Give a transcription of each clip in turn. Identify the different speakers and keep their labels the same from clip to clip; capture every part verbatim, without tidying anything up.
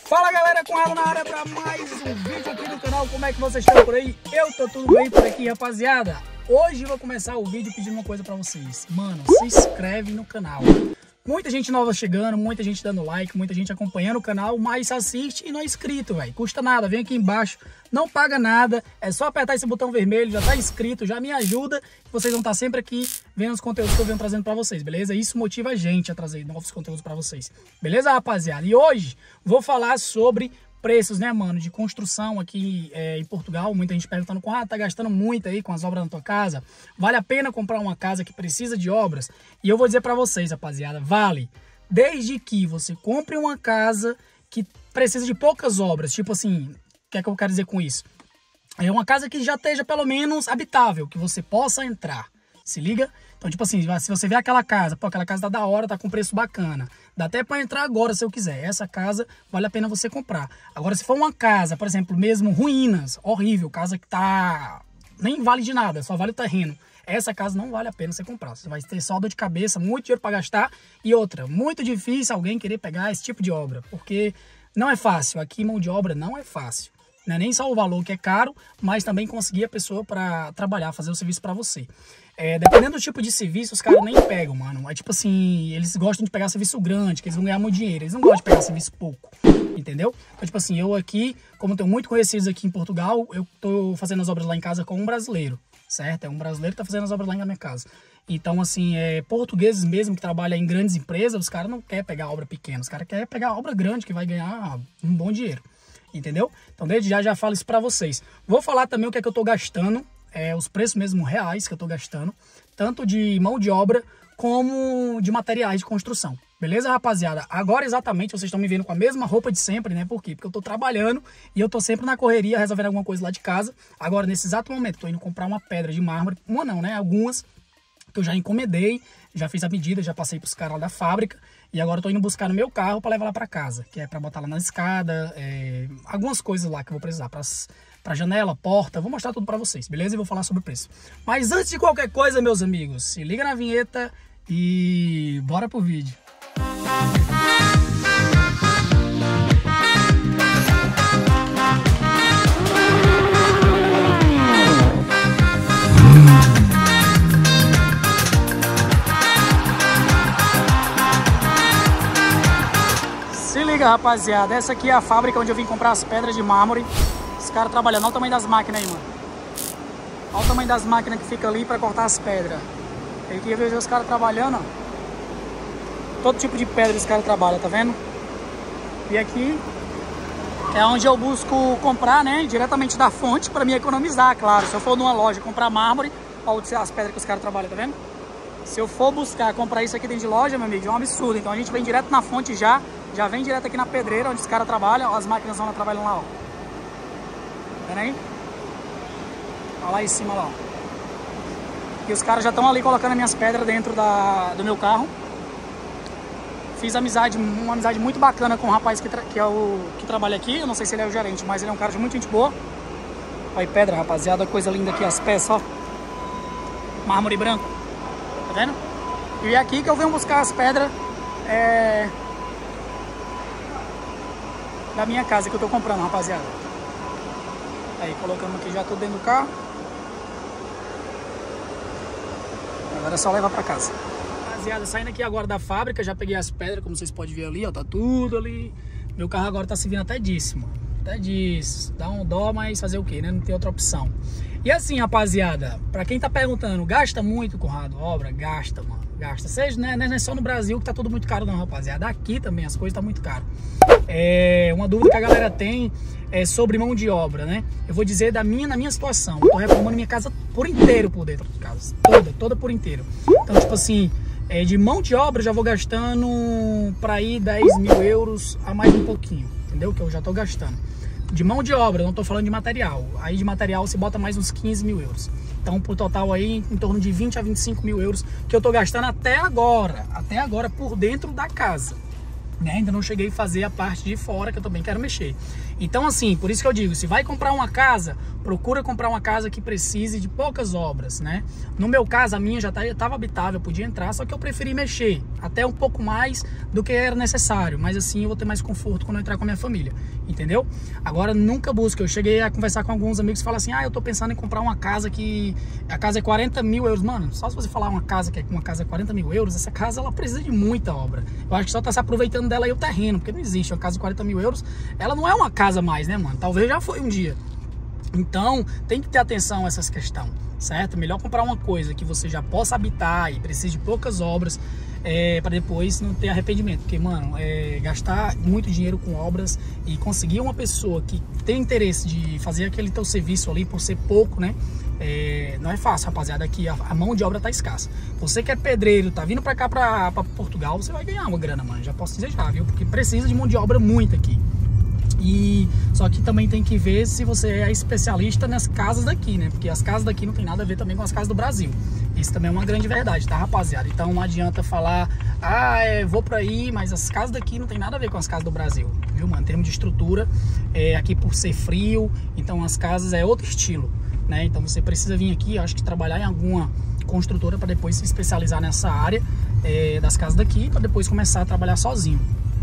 Speaker 1: Fala galera, Conrado na área para mais um vídeo aqui do canal. Como é que vocês estão por aí? Eu tô tudo bem por aqui, rapaziada. Hoje eu vou começar o vídeo pedindo uma coisa pra vocês. Mano, se inscreve no canal. Muita gente nova chegando, muita gente dando like, muita gente acompanhando o canal, mas assiste e não é inscrito, velho. Custa nada, vem aqui embaixo, não paga nada, é só apertar esse botão vermelho, já tá inscrito, já me ajuda. Vocês vão estar sempre aqui vendo os conteúdos que eu venho trazendo pra vocês, beleza? Isso motiva a gente a trazer novos conteúdos pra vocês, beleza, rapaziada? E hoje vou falar sobre preços, né, mano, de construção aqui é, em Portugal. Muita gente perguntando, ah, tá gastando muito aí com as obras na tua casa? Vale a pena comprar uma casa que precisa de obras? E eu vou dizer pra vocês, rapaziada, vale. Desde que você compre uma casa que precisa de poucas obras. Tipo assim, o que é que eu quero dizer com isso? É uma casa que já esteja pelo menos habitável, que você possa entrar. Se liga? Então, tipo assim, se você vê aquela casa, pô, aquela casa tá da hora, tá com preço bacana. Dá até pra entrar agora se eu quiser. Essa casa vale a pena você comprar. Agora, se for uma casa, por exemplo, mesmo ruínas, horrível, casa que tá... nem vale de nada, só vale o terreno. Essa casa não vale a pena você comprar. Você vai ter só dor de cabeça, muito dinheiro pra gastar. E outra, muito difícil alguém querer pegar esse tipo de obra. Porque não é fácil. Aqui, mão de obra não é fácil. Não é nem só o valor que é caro, mas também conseguir a pessoa para trabalhar, fazer o serviço para você. É, dependendo do tipo de serviço, os caras nem pegam, mano. É tipo assim, eles gostam de pegar serviço grande, que eles vão ganhar muito dinheiro. Eles não gostam de pegar serviço pouco, entendeu? Então, tipo assim, eu aqui, como tenho muito conhecidos aqui em Portugal, eu tô fazendo as obras lá em casa com um brasileiro, certo? É um brasileiro que tá fazendo as obras lá na minha casa. Então, assim, é, portugueses mesmo que trabalham em grandes empresas, os caras não querem pegar obra pequena, os caras querem pegar obra grande que vai ganhar um bom dinheiro. Entendeu? Então desde já já falo isso pra vocês. Vou falar também o que é que eu tô gastando, é, os preços mesmo reais que eu tô gastando, tanto de mão de obra como de materiais de construção. Beleza, rapaziada? Agora exatamente vocês estão me vendo com a mesma roupa de sempre, né? Por quê? Porque eu tô trabalhando e eu tô sempre na correria resolvendo alguma coisa lá de casa. Agora, nesse exato momento, tô indo comprar uma pedra de mármore, uma não, né? Algumas que eu já encomendei, já fiz a medida, já passei pros caras lá da fábrica. E agora eu tô indo buscar no meu carro para levar lá para casa, que é para botar lá na escada, é, algumas coisas lá que eu vou precisar, para janela, porta, vou mostrar tudo para vocês, beleza? E vou falar sobre o preço. Mas antes de qualquer coisa, meus amigos, se liga na vinheta e bora pro vídeo. Rapaziada, essa aqui é a fábrica onde eu vim comprar as pedras de mármore. Os caras trabalhando, olha o tamanho das máquinas aí, mano. Olha o tamanho das máquinas que fica ali pra cortar as pedras. Tem que ver os caras trabalhando, ó. Todo tipo de pedra os caras trabalham, tá vendo? E aqui é onde eu busco comprar, né, diretamente da fonte pra me economizar, claro. Se eu for numa loja comprar mármore, olha as pedras que os caras trabalham, tá vendo? Se eu for buscar comprar isso aqui dentro de loja, meu amigo, é um absurdo. Então a gente vem direto na fonte já, já vem direto aqui na pedreira, onde os caras trabalham. Ó, as máquinas lá trabalham lá, ó. Tá vendo aí? Olha lá em cima, lá, ó. E os caras já estão ali colocando as minhas pedras dentro da, do meu carro. Fiz amizade, uma amizade muito bacana com o rapaz que, que, é o, que trabalha aqui. Eu não sei se ele é o gerente, mas ele é um cara de muita gente boa. Olha aí, pedra, rapaziada, coisa linda aqui, as peças, ó. Mármore branco. Tá vendo? E é aqui que eu venho buscar as pedras é, da minha casa que eu tô comprando, rapaziada. Aí, colocamos aqui já tudo dentro do carro. Agora é só levar pra casa. Rapaziada, saindo aqui agora da fábrica, já peguei as pedras, como vocês podem ver ali, ó, tá tudo ali. Meu carro agora tá servindo até disso, mano. Até disso. Dá um dó, mas fazer o quê, né? Não tem outra opção. E assim, rapaziada, pra quem tá perguntando, gasta muito, Conrado? Obra, gasta, mano, gasta. Seja, né, não é só no Brasil que tá tudo muito caro não, rapaziada. Aqui também as coisas tá muito caro. É, uma dúvida que a galera tem é sobre mão de obra, né? Eu vou dizer da minha, na minha situação. Eu tô reformando minha casa por inteiro por dentro de casa. Toda, toda por inteiro. Então, tipo assim, é, de mão de obra eu já vou gastando pra ir dez mil euros a mais um pouquinho, entendeu? Que eu já tô gastando. De mão de obra, não tô falando de material. Aí de material você bota mais uns quinze mil euros. Então, por total aí, em torno de vinte a vinte e cinco mil euros que eu tô gastando até agora. Até agora, por dentro da casa. né? Ainda não cheguei a fazer a parte de fora, que eu também quero mexer. Então, assim, por isso que eu digo, se vai comprar uma casa, procura comprar uma casa que precise de poucas obras, né? No meu caso, a minha já estava habitável, eu podia entrar, só que eu preferi mexer até um pouco mais do que era necessário. Mas assim, eu vou ter mais conforto quando eu entrar com a minha família, entendeu? Agora, nunca busque. Eu cheguei a conversar com alguns amigos que falam assim, ah, eu tô pensando em comprar uma casa que... a casa é quarenta mil euros. Mano, só se você falar uma casa que é uma casa é quarenta mil euros, essa casa, ela precisa de muita obra. Eu acho que só tá se aproveitando dela aí o terreno, porque não existe uma casa de quarenta mil euros. Ela não é uma casa mais, né, mano? Talvez já foi um dia. Então, tem que ter atenção a essas questões, certo? Melhor comprar uma coisa que você já possa habitar e precise de poucas obras, é, para depois não ter arrependimento. Porque, mano, é, gastar muito dinheiro com obras e conseguir uma pessoa que tem interesse de fazer aquele teu serviço ali por ser pouco, né? É, não é fácil, rapaziada. Aqui a, a mão de obra tá escassa. Você que é pedreiro, tá vindo pra cá, pra, pra Portugal, você vai ganhar uma grana, mano. Já posso dizer já, viu? Porque precisa de mão de obra muito aqui. E só que também tem que ver se você é especialista nas casas daqui, né? Porque as casas daqui não tem nada a ver também com as casas do Brasil. Isso também é uma grande verdade, tá, rapaziada? Então não adianta falar, ah, é, vou pra aí, mas as casas daqui não tem nada a ver com as casas do Brasil, viu, mano? Em termos de estrutura, é, aqui por ser frio, então as casas é outro estilo, né? Então você precisa vir aqui, acho que trabalhar em alguma construtora para depois se especializar nessa área é, das casas daqui, para depois começar a trabalhar sozinho.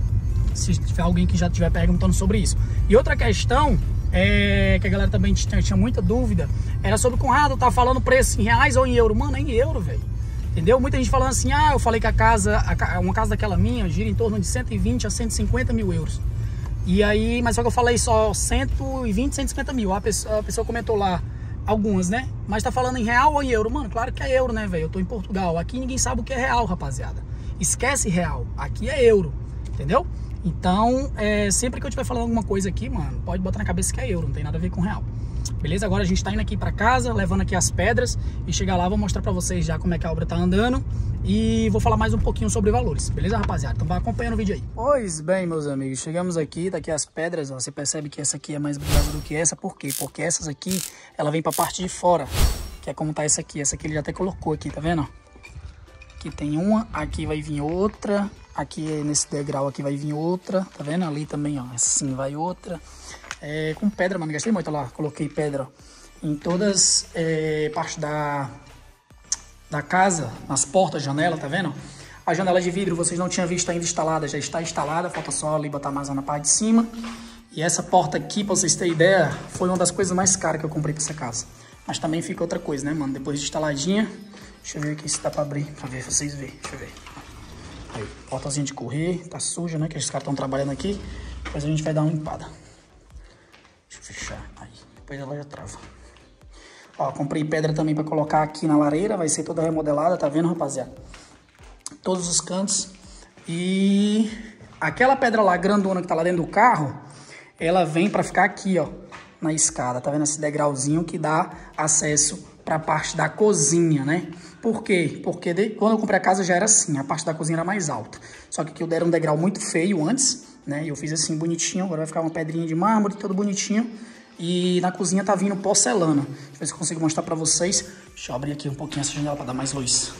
Speaker 1: Se tiver alguém que já estiver perguntando sobre isso. E outra questão, é, que a galera também tinha, tinha muita dúvida, era sobre o Conrado, tá falando preço em reais ou em euro? Mano, é em euro, velho. Entendeu? Muita gente falando assim, ah, eu falei que a casa, a, uma casa daquela minha gira em torno de cento e vinte a cento e cinquenta mil euros. E aí, mas só que eu falei só cento e vinte, cento e cinquenta mil. A pessoa, a pessoa comentou lá, algumas, né? Mas tá falando em real ou em euro? Mano, claro que é euro, né, velho? Eu tô em Portugal. Aqui ninguém sabe o que é real, rapaziada. Esquece real. Aqui é euro, entendeu? Então, é, sempre que eu estiver falando alguma coisa aqui, mano, pode botar na cabeça que é euro, não tem nada a ver com real. Beleza? Agora a gente tá indo aqui pra casa, levando aqui as pedras, e chegar lá, vou mostrar pra vocês já como é que a obra tá andando, e vou falar mais um pouquinho sobre valores, beleza, rapaziada? Então vai acompanhando o vídeo aí. Pois bem, meus amigos, chegamos aqui, tá aqui as pedras, ó, você percebe que essa aqui é mais brilhada do que essa, por quê? Porque essas aqui, ela vem pra parte de fora, que é como tá essa aqui, essa aqui ele já até colocou aqui, tá vendo? Aqui tem uma, aqui vai vir outra, aqui nesse degrau aqui vai vir outra, tá vendo? Ali também, ó, assim vai outra. É, com pedra, mano, gastei muito, olha lá, coloquei pedra, ó, em todas é, partes da, da casa, nas portas, janela, tá vendo? A janela de vidro vocês não tinham visto ainda instalada, já está instalada, falta só ali botar mais na parte de cima. E essa porta aqui, pra vocês terem ideia, foi uma das coisas mais caras que eu comprei pra essa casa. Mas também fica outra coisa, né, mano? Depois de instaladinha, deixa eu ver aqui se dá pra abrir, pra ver, pra vocês verem, deixa eu ver. Aí, portazinha de correr, tá suja, né, que esses caras estão trabalhando aqui. Depois a gente vai dar uma limpada. Deixa eu fechar, aí, depois ela já trava. Ó, comprei pedra também pra colocar aqui na lareira, vai ser toda remodelada, tá vendo, rapaziada? Todos os cantos. E aquela pedra lá, grandona, que tá lá dentro do carro, ela vem pra ficar aqui, ó, na escada, tá vendo esse degrauzinho que dá acesso para a parte da cozinha, né? Por quê? Porque de, quando eu comprei a casa já era assim, a parte da cozinha era mais alta. Só que aqui eu deram um degrau muito feio antes, né? E eu fiz assim bonitinho, agora vai ficar uma pedrinha de mármore, todo bonitinho. E na cozinha tá vindo porcelana. Deixa eu ver se eu consigo mostrar para vocês. Deixa eu abrir aqui um pouquinho essa janela para dar mais luz.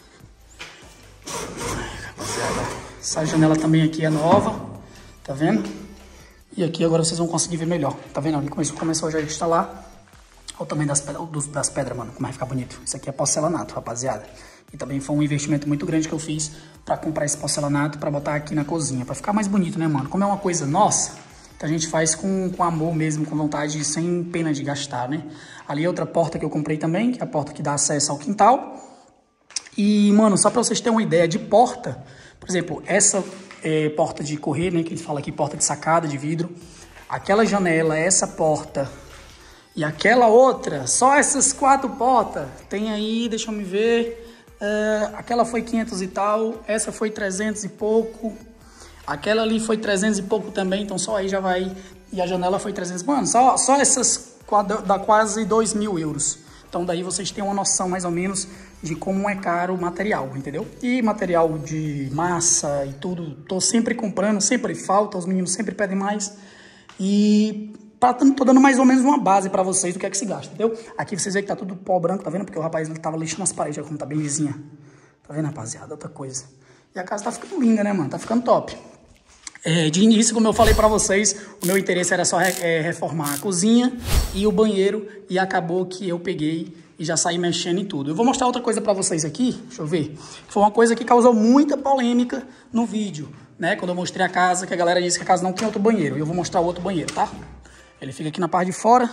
Speaker 1: Rapaziada, essa janela também aqui é nova, tá vendo? E aqui agora vocês vão conseguir ver melhor, tá vendo? Ali começou, começou já a instalar. Olha o tamanho das pedras, das pedras, mano, como vai ficar bonito. Isso aqui é porcelanato, rapaziada. E também foi um investimento muito grande que eu fiz pra comprar esse porcelanato pra botar aqui na cozinha, pra ficar mais bonito, né, mano? Como é uma coisa nossa, que a gente faz com, com amor mesmo, com vontade, sem pena de gastar, né? Ali é outra porta que eu comprei também, que é a porta que dá acesso ao quintal. E, mano, só pra vocês terem uma ideia de porta, por exemplo, essa é, porta de correr, né, que eles falam aqui, porta de sacada de vidro, aquela janela, essa porta e aquela outra, só essas quatro portas, tem aí, deixa eu me ver, é, aquela foi quinhentos e tal, essa foi trezentos e pouco, aquela ali foi trezentos e pouco também, então só aí já vai, e a janela foi trezentos, mano, só, só essas dá quase dois mil euros. Então daí vocês têm uma noção mais ou menos de como é caro o material, entendeu? E material de massa e tudo, tô sempre comprando, sempre falta, os meninos sempre pedem mais. E pra, tô dando mais ou menos uma base pra vocês do que é que se gasta, entendeu? Aqui vocês veem que tá tudo pó branco, tá vendo? Porque o rapaz ele tava lixando as paredes, olha como tá bem lisinha. Tá vendo, rapaziada? Outra coisa. E a casa tá ficando linda, né, mano? Tá ficando top. É, de início, como eu falei pra vocês, o meu interesse era só re, é, reformar a cozinha e o banheiro, e acabou que eu peguei e já saí mexendo em tudo. Eu vou mostrar outra coisa pra vocês aqui, deixa eu ver. Foi uma coisa que causou muita polêmica no vídeo, né? Quando eu mostrei a casa, que a galera disse que a casa não tem outro banheiro. E eu vou mostrar o outro banheiro, tá? Ele fica aqui na parte de fora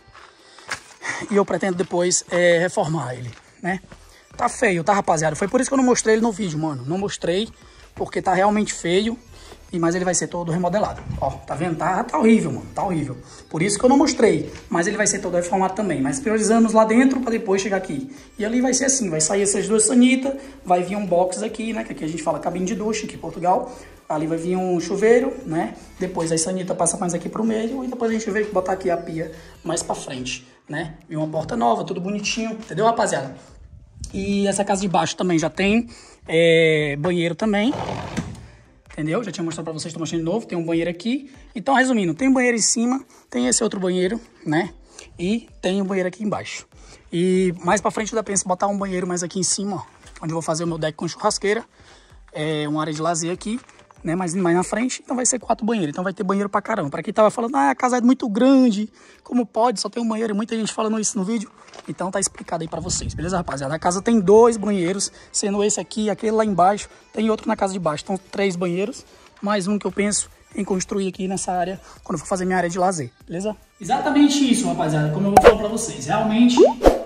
Speaker 1: e eu pretendo depois é, reformar ele, né? Tá feio, tá, rapaziada? Foi por isso que eu não mostrei ele no vídeo, mano. Não mostrei porque tá realmente feio. E mas ele vai ser todo remodelado. Ó, tá vendo? Tá, tá horrível, mano. Tá horrível. Por isso que eu não mostrei. Mas ele vai ser todo reformado também. Mas priorizamos lá dentro pra depois chegar aqui. E ali vai ser assim. Vai sair essas duas sanitas. Vai vir um box aqui, né? Que aqui a gente fala cabine de ducha aqui em Portugal. Ali vai vir um chuveiro, né? Depois a sanita passa mais aqui pro meio. E depois a gente veio botar aqui a pia mais pra frente, né? E uma porta nova, tudo bonitinho. Entendeu, rapaziada? E essa casa de baixo também já tem é, banheiro também. Entendeu? Já tinha mostrado pra vocês, tô mostrando de novo. Tem um banheiro aqui. Então, resumindo, tem um banheiro em cima, tem esse outro banheiro, né? E tem um banheiro aqui embaixo. E mais pra frente eu penso botar um banheiro mais aqui em cima, ó. Onde eu vou fazer o meu deck com churrasqueira. É uma área de lazer aqui, né? Mas mais na frente, então vai ser quatro banheiros. Então vai ter banheiro pra caramba. Pra quem tava falando, ah, a casa é muito grande. Como pode? Só tem um banheiro. E muita gente falando isso no vídeo. Então tá explicado aí pra vocês, beleza, rapaziada? A casa tem dois banheiros, sendo esse aqui, aquele lá embaixo. Tem outro na casa de baixo. Então três banheiros. Mais um que eu penso em construir aqui nessa área quando eu for fazer minha área de lazer, beleza? Exatamente isso, rapaziada. Como eu vou falar pra vocês. Realmente,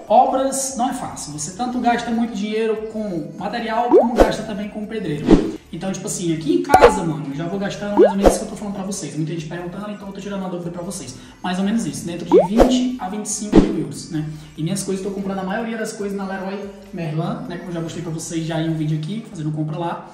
Speaker 1: obras não é fácil. Você tanto gasta muito dinheiro com material, como gasta também com pedreiro. Então, tipo assim, aqui em casa, mano, eu já vou gastando mais ou menos isso que eu tô falando pra vocês. Muita gente perguntando, então eu tô tirando uma dúvida pra vocês. Mais ou menos isso, dentro de vinte a vinte e cinco mil euros, né? E minhas coisas, eu tô comprando a maioria das coisas na Leroy Merlin, né? Como eu já mostrei pra vocês já em um vídeo aqui, fazendo compra lá.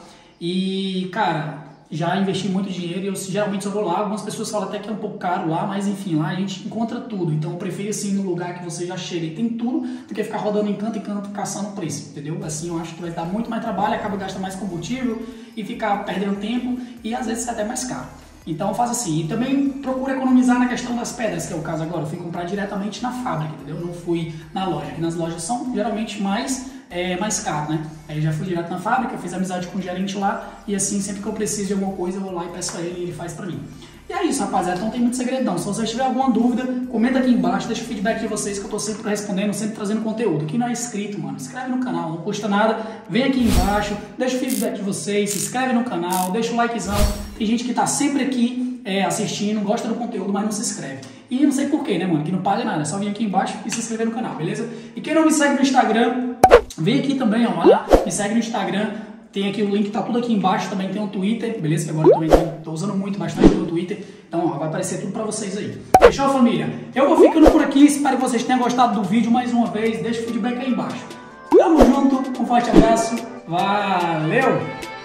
Speaker 1: E, cara, já investi muito dinheiro e eu geralmente eu vou lá. Algumas pessoas falam até que é um pouco caro lá, mas enfim, lá a gente encontra tudo. Então eu prefiro assim no lugar que você já chega e tem tudo, do que ficar rodando em canto e canto caçando preço, entendeu? Assim eu acho que vai dar muito mais trabalho, acaba gastando mais combustível e ficar perdendo tempo e às vezes é até mais caro. Então faz assim, e também procura economizar na questão das pedras, que é o caso agora. Eu fui comprar diretamente na fábrica, entendeu? Não fui na loja, que nas lojas são geralmente mais É mais caro, né? Aí eu já fui direto na fábrica, fiz amizade com o gerente lá e assim, sempre que eu preciso de alguma coisa, eu vou lá e peço a ele e ele faz pra mim. E é isso, rapaziada, então não tem muito segredo não. Se vocês tiverem alguma dúvida, comenta aqui embaixo, deixa o feedback de vocês que eu tô sempre respondendo, sempre trazendo conteúdo. Quem não é inscrito, mano, se inscreve no canal, não custa nada, vem aqui embaixo, deixa o feedback de vocês, se inscreve no canal, deixa o likezão. Tem gente que tá sempre aqui é, assistindo, gosta do conteúdo, mas não se inscreve. E não sei porquê, né, mano, que não paga nada, é só vir aqui embaixo e se inscrever no canal, beleza? E quem não me segue no Instagram, vem aqui também, ó, olha, me segue no Instagram, tem aqui o link, tá tudo aqui embaixo, também tem o Twitter, beleza? Que agora eu também tô usando muito, bastante o Twitter, então ó, vai aparecer tudo pra vocês aí. Fechou, família? Eu vou ficando por aqui, espero que vocês tenham gostado do vídeo mais uma vez, deixa o feedback aí embaixo. Tamo junto, um forte abraço, valeu!